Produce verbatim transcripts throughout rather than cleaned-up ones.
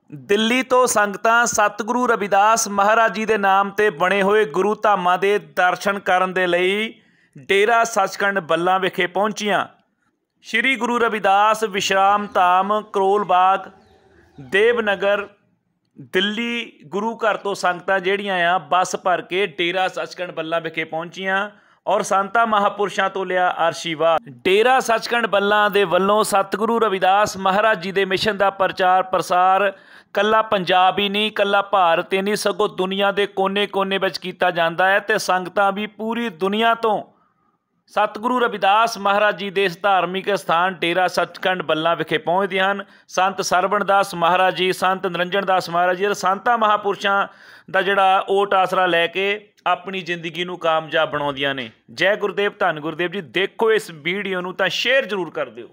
ਦਿੱਲੀ ਤੋਂ ਸੰਗਤਾਂ ਸਤਿਗੁਰੂ ਰਵਿਦਾਸ ਮਹਾਰਾਜ ਜੀ ਦੇ ਨਾਮ ਤੇ ਬਣੇ ਹੋਏ ਗੁਰੂ ਧਾਮਾਂ ਦੇ ਦਰਸ਼ਨ ਕਰਨ ਦੇ ਲਈ ਡੇਰਾ ਸੱਚਖੰਡ ਬੱਲਾ ਵਿਖੇ ਪਹੁੰਚੀਆਂ। ਸ਼੍ਰੀ ਗੁਰੂ ਰਵਿਦਾਸ ਵਿਸ਼ਰਾਮ ਧਾਮ ਕਰੋਲ ਬਾਗ ਦੇਵਨਗਰ ਦਿੱਲੀ ਗੁਰੂ ਘਰ ਤੋਂ ਸੰਗਤਾਂ ਜਿਹੜੀਆਂ ਆ ਬੱਸ ਭਰ ਕੇ ਡੇਰਾ ਸੱਚਖੰਡ ਬੱਲਾ ਵਿਖੇ ਪਹੁੰਚੀਆਂ ਔਰ ਸੰਤਾਂ ਮਹਾਂਪੁਰਸ਼ਾਂ ਤੋਂ ਲਿਆ ਆਸ਼ੀਰਵਾਦ। ਡੇਰਾ ਸੱਚਖੰਡ ਬੱਲਾ ਦੇ ਵੱਲੋਂ ਸਤਿਗੁਰੂ ਰਵਿਦਾਸ ਮਹਾਰਾਜ ਜੀ ਦੇ ਮਿਸ਼ਨ ਦਾ ਪ੍ਰਚਾਰ ਪ੍ਰਸਾਰ ਕੱਲਾ ਪੰਜਾਬ ਹੀ ਨਹੀਂ, ਕੱਲਾ ਭਾਰਤ ਹੀ ਨਹੀਂ, ਸਗੋਂ ਦੁਨੀਆ ਦੇ ਕੋਨੇ-ਕੋਨੇ ਵਿੱਚ ਕੀਤਾ ਜਾਂਦਾ ਹੈ ਤੇ ਸੰਗਤਾਂ ਵੀ ਪੂਰੀ ਦੁਨੀਆ ਤੋਂ ਸਤਿਗੁਰੂ ਰਵਿਦਾਸ ਮਹਾਰਾਜ ਜੀ ਦੇ ਇਸ ਧਾਰਮਿਕ ਸਥਾਨ ਡੇਰਾ ਸੱਚਖੰਡ ਬੱਲਾ ਵਿਖੇ ਪਹੁੰਚਦੇ ਹਨ। ਸੰਤ ਸਰਵਣ ਦਾਸ ਮਹਾਰਾਜ ਜੀ, ਸੰਤ ਨਿਰੰਜਨ ਦਾਸ ਮਹਾਰਾਜ ਜੀ, ਸੰਤਾਂ ਮਹਾਂਪੁਰਸ਼ਾਂ ਦਾ ਜਿਹੜਾ ਓਟ ਆਸਰਾ ਲੈ ਕੇ ਆਪਣੀ ਜ਼ਿੰਦਗੀ ਨੂੰ ਕਾਮਯਾਬ ਬਣਾਉਂਦੀਆਂ ਨੇ। ਜੈ ਗੁਰਦੇਵ, ਧੰਨ ਗੁਰਦੇਵ ਜੀ। ਦੇਖੋ ਇਸ ਵੀਡੀਓ ਨੂੰ ਤਾਂ ਸ਼ੇਅਰ ਜ਼ਰੂਰ ਕਰ ਦਿਓ।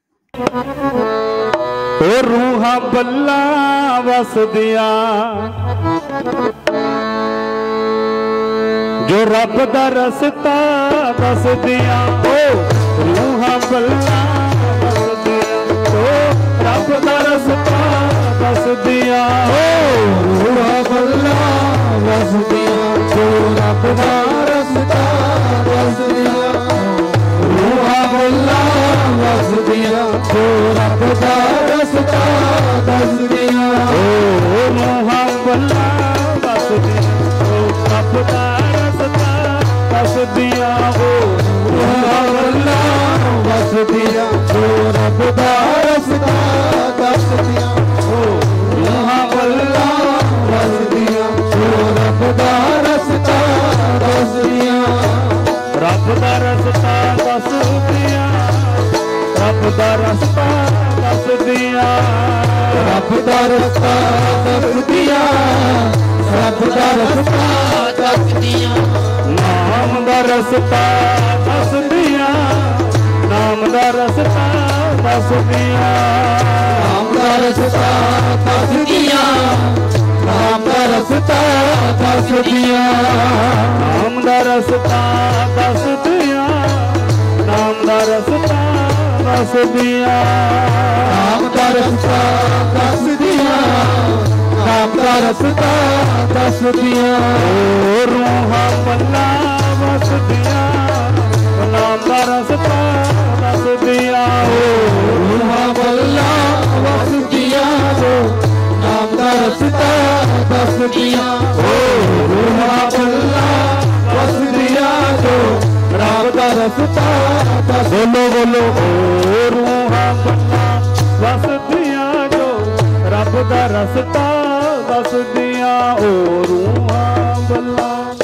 ਓ ਰੂਹਾਂ ਬੱਲਾ ਵਸਦੀਆਂ ਜੋ ਰੱਬ ਦਾ ਰਸਤਾ ਦੱਸਦੀਆਂ, ਓ ਰੂਹਾਂ ਬੱਲਾ ਵਸਦੀਆਂ ਓ ਰੱਬ ਦਾ ਰਸਤਾ ਦੱਸਦੀਆਂ, ਓ ਰੂਹਾਂ ਬੱਲਾ ਵਸਦੀਆਂ ਜੋ ਰੱਬ ਦਾ ਰਸਤਾ ਦੱਸਦੀਆਂ, ਰੂਹਾਂ ਬੱਲਾ ਵਸਦੀਆਂ ਜੋ ਰੱਬ ਦਾ ਰਸਤਾ ਦੱਸਦੀਆਂ, ਓ ਰੂਹਾਂ ਬੱਲਾ ਵਸਦੀਆਂ ਜੋ ਰੱਬ ਦਾ ਵਸਦੀਆਂ, ਓ ਰੂਹਾਂ ਬੱਲਾ ਵਸਦੀਆਂ ਜੋ ਰੱਬ ਦਾ ਰਸਤਾ ਦੱਸਦੀਆਂ, ਓ ਰੂਹਾਂ ਬੱਲਾ ਵਸਦੀਆਂ ਜੋ ਰੱਬ ਦਾ ਰਸਤਾ ਦੱਸਦੀਆਂ, ਰੱਬ ਦਾ ਰਸਤਾ ਦੱਸਦੀਆਂ, ਰੱਬ ਦਾ ਰਸਤਾ ਦੱਸਦੀਆਂ, ਰੱਬ ਦਾ ਰਸਤਾ ਦੱਸਦੀਆਂ, ਰੱਬ ਦਾ ਰਸਤਾ ਦੱਸਦੀਆਂ, ਨਾਮ ਦਾ ਰਸਤਾ ਦੱਸਦੀਆਂ, ਨਾਮ ਦਾ ਰਸਤਾ ਦੱਸਦੀਆਂ, ਨਾਮ ਦਾ ਰਸਤਾ ਦੱਸਦੀਆਂ, ਨਾਮ ਦਾ ਰਸਤਾ ਦੱਸਦੀਆਂ, ਨਾਮ ਦਾ ਰਸਤਾ ਦੱਸਦੀਆਂ, ਨਾਮ ਦਾ ਰਸਤਾ ਦੱਸਦੀਆਂ, ਨਾਮ ਦਾ ਰਸਤਾ ਦੱਸਦੀਆਂ, ਨਾਮ ਦਾ ਰਸਤਾ ਦੱਸਦੀਆਂ, ਓ ਰੂਹਾਂ ਬੱਲਾ ਵਸਦੀਆਂ ਨਾਮ ਦਾ ਰਸਤਾ ਦੱਸਦੀਆਂ, ਓ ਰੂਹਾਂ ਬੱਲਾ ਵਸਦੀਆਂ ਜੋ ਨਾਮ ਦਾ ਰਸਤਾ ਦੱਸਦੀਆਂ, ਓ ਰੂਹਾਂ ਬੱਲਾ ਵਸਦੀਆਂ ਜੋ ਰੱਬ ਦਾ ਰਸਤਾ ਦੱਸ ਬੋਲੋ ਬੋਲੋ, ਓ ਰੂਹਾਂ ਬੱਲਾ ਵਸਦੀਆਂ ਜੋ ਰੱਬ ਦਾ ਰਸਤਾ ਦੱਸਦੀਆਂ, ਓ ਰੂਹਾਂ ਬੱਲਾ।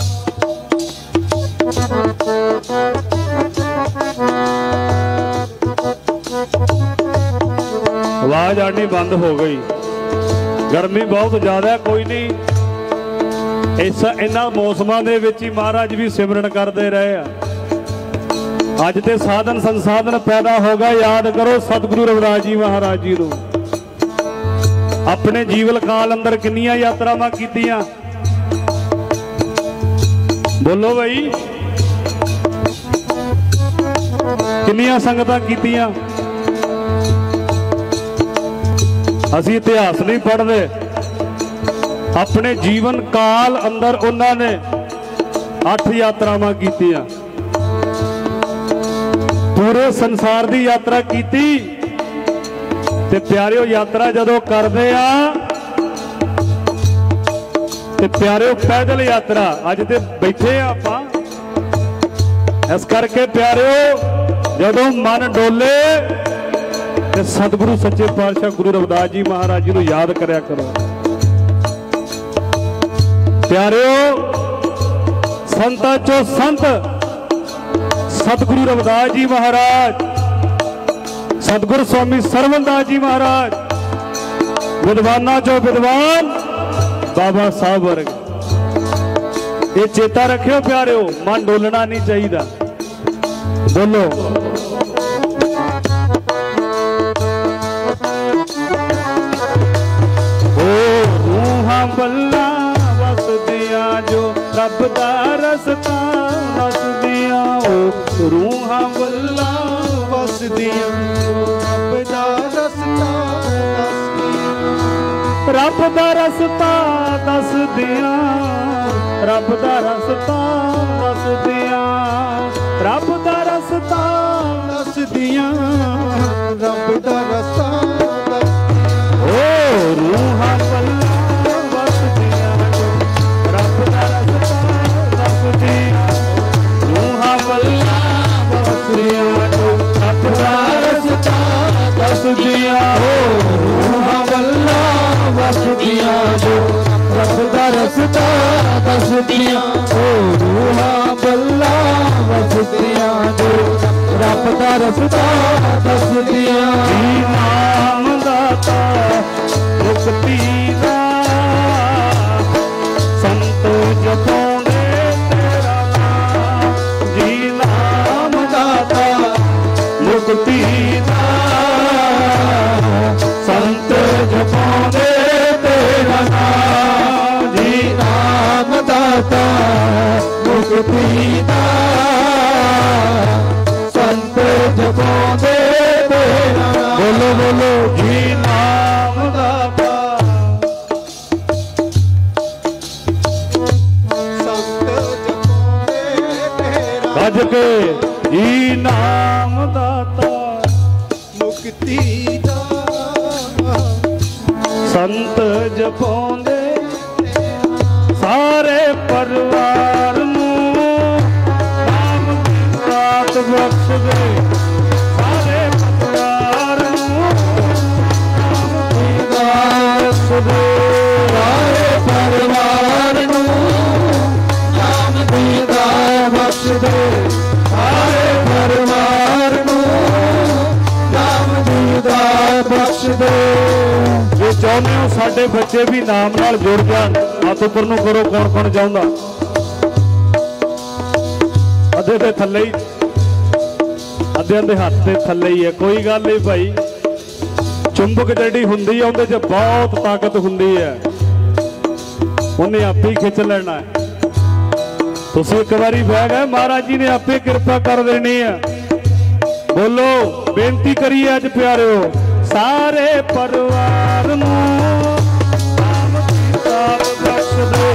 ਆਵਾਜ਼ ਆਣੀ ਬੰਦ ਹੋ ਗਈ, ਗਰਮੀ ਬਹੁਤ ਜ਼ਿਆਦਾ ਹੈ। ਕੋਈ ਨਹੀਂ, ਇਸ ਇਹਨਾਂ ਮੌਸਮਾਂ ਦੇ ਵਿੱਚ ਹੀ ਮਹਾਰਾਜ ਵੀ ਸਿਮਰਨ ਕਰਦੇ ਰਹੇ ਆ। ਅੱਜ ਤੇ ਸਾਧਨ ਸੰਸਾਧਨ ਪੈਦਾ ਹੋ ਗਏ। ਯਾਦ ਕਰੋ ਸਤਿਗੁਰੂ ਰਵਿਦਾਸ ਜੀ ਮਹਾਰਾਜ ਜੀ ਨੂੰ ਆਪਣੇ ਜੀਵਨ ਕਾਲ ਅੰਦਰ ਕਿੰਨੀਆਂ ਯਾਤਰਾਵਾਂ ਕੀਤੀਆਂ, ਬੋਲੋ ਬਈ, ਕਿੰਨੀਆਂ ਸੰਗਤਾਂ ਕੀਤੀਆਂ। ਅਸੀਂ ਇਤਿਹਾਸ ਨਹੀਂ ਪੜ੍ਹਦੇ, ਆਪਣੇ ਜੀਵਨ ਕਾਲ ਅੰਦਰ ਉਹਨਾਂ ਨੇ ਅੱਠ ਯਾਤਰਾਵਾਂ ਕੀਤੀਆਂ, ਪੂਰੇ ਸੰਸਾਰ ਦੀ ਯਾਤਰਾ ਕੀਤੀ। ਤੇ ਪਿਆਰਿਓ, ਯਾਤਰਾ ਜਦੋਂ ਕਰਦੇ ਆ ਤੇ ਪਿਆਰਿਓ ਪੈਦਲ ਯਾਤਰਾ, ਅੱਜ ਤੇ ਬੈਠੇ ਆ ਆਪਾਂ, ਇਸ ਕਰਕੇ ਪਿਆਰਿਓ ਜਦੋਂ ਮਨ ਡੋਲੇ ਤੇ ਸਤਿਗੁਰੂ ਸੱਚੇ ਪਾਤਸ਼ਾਹ ਗੁਰੂ ਰਵਿਦਾਸ ਜੀ ਮਹਾਰਾਜ ਜੀ ਨੂੰ ਯਾਦ ਕਰਿਆ ਕਰੋ। ਪਿਆਰਿਓ, ਸੰਤਾਂ ਚੋਂ ਸੰਤ ਸਤਿਗੁਰੂ ਰਵਿਦਾਸ ਜੀ ਮਹਾਰਾਜ, ਸਤਿਗੁਰੂ ਸਵਾਮੀ ਸਰਵਣ ਦਾਸ ਜੀ ਮਹਾਰਾਜ, ਵਿਦਵਾਨਾਂ ਚੋਂ ਵਿਦਵਾਨ ਬਾਬਾ ਸਾਹਿਬ ਵਰਗੇ। ਇਹ ਚੇਤਾ ਰੱਖਿਓ ਪਿਆਰਿਓ, ਮਨ ਡੋਲਣਾ ਨਹੀਂ ਚਾਹੀਦਾ। ਬੋਲੋ, ਓ ਰੂਹਾਂ ਬੱਲਾ ਵਸਦੀਆਂ ਜੋ ਰੱਬ ਦਾ ਰਸਤਾ ਦੱਸਦੀਆਂ, ਓ ਰੂਹਾਂ ਬੱਲਾ ਵਸਦੀਆਂ ਜੋ ਰੱਬ ਦਾ ਰਸਤਾ ਦੱਸਦੀਆਂ, रब दा रस्ता दस दिया, रब दा रस्ता दस दिया, रब दा रस्ता दस दिया, रब दा रस्ता दस ओ रूहां पल्ला वस दिया, रब दा रस्ता दस दिया, रूहां पल्ला वस दिया, रब दा रस्ता दस दिया, ओ रूहां पल्ला वस दिया जो, रब दा रस्ता दस दिया, ओ रूहां पल्ला वस दिया जो, रब दा रस्ता दस दिया। जी नाम दाता मुक्ति दा संत जपाउंदे तेरा नाम, जी नाम दाता मुक्ति दा संत जपाउंदे तेरा नाम, जी नाम दाता मुक्ति दा संत जपाउंदे तेरा नाम। बोलो बोलो जी नाम दाता संत जपाउंदे तेरा गज के जी नाम दाता मुक्ति दा संत जपाउंदे सारे परिवार नूं नाम दी दात बख्श दे, सारे परिवार नूं नाम दी दात दे, सारे परिवार नूं नाम दी दात बख्श दे, सारे परिवार नूं नाम दी दात बख्श दे। जे चाਹੁੰਦੇ ਹੋ ਸਾਡੇ ਬੱਚੇ ਵੀ ਨਾਮ ਨਾਲ ਜੁੜ ਜਾਣ, ਹੱਥ ਉੱਪਰ ਨੂੰ ਕਰੋ, ਕੌਣ ਕੌਣ ਚਾਹੁੰਦਾ? ਅੱਧੇ ਦੇ ਥੱਲੇ ਹੀ, ਅੱਧਿਆਂ ਦੇ ਹੱਥ ਦੇ ਥੱਲੇ ਹੀ ਹੈ, ਕੋਈ ਗੱਲ ਨਹੀਂ ਭਾਈ। ਚੁੰਬਕ ਜਿਹੜੀ ਹੁੰਦੀ ਹੈ ਉਹਦੇ 'ਚ ਬਹੁਤ ਤਾਕਤ ਹੁੰਦੀ ਹੈ, ਉਹਨੇ ਆਪੇ ਹੀ ਖਿੱਚ ਲੈਣਾ ਹੈ। ਤੁਸੀਂ ਇੱਕ ਵਾਰੀ ਬਹਿ ਗਏ, ਮਹਾਰਾਜ ਜੀ ਨੇ ਆਪੇ ਕਿਰਪਾ ਕਰ ਦੇਣੀ ਹੈ। ਬੋਲੋ, ਬੇਨਤੀ ਕਰੀਏ ਅੱਜ ਪਿਆਰਿਓ, सारे परिवार नूं नाम दी दात बख्श दे,